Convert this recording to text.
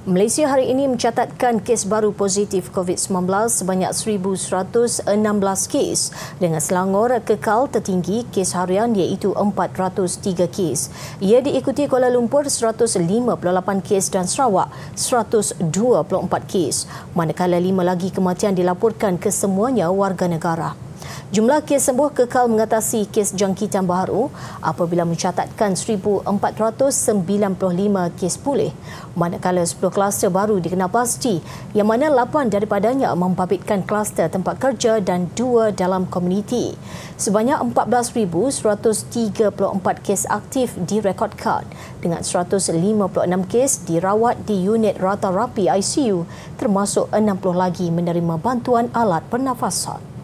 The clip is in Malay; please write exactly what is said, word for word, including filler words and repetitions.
Malaysia hari ini mencatatkan kes baru positif COVID sembilan belas sebanyak seribu seratus enam belas kes dengan Selangor kekal tertinggi kes harian iaitu empat ratus tiga kes. Ia diikuti Kuala Lumpur seratus lima puluh lapan kes dan Sarawak seratus dua puluh empat kes. Manakala lima lagi kematian dilaporkan kesemuanya warga negara. Jumlah kes sembuh kekal mengatasi kes jangkitan baharu apabila mencatatkan seribu empat ratus sembilan puluh lima kes pulih, manakala sepuluh kluster baru dikenal pasti yang mana lapan daripadanya membabitkan kluster tempat kerja dan dua dalam komuniti. Sebanyak empat belas ribu seratus tiga puluh empat kes aktif direkodkan dengan seratus lima puluh enam kes dirawat di unit rata rapi I C U termasuk enam puluh lagi menerima bantuan alat pernafasan.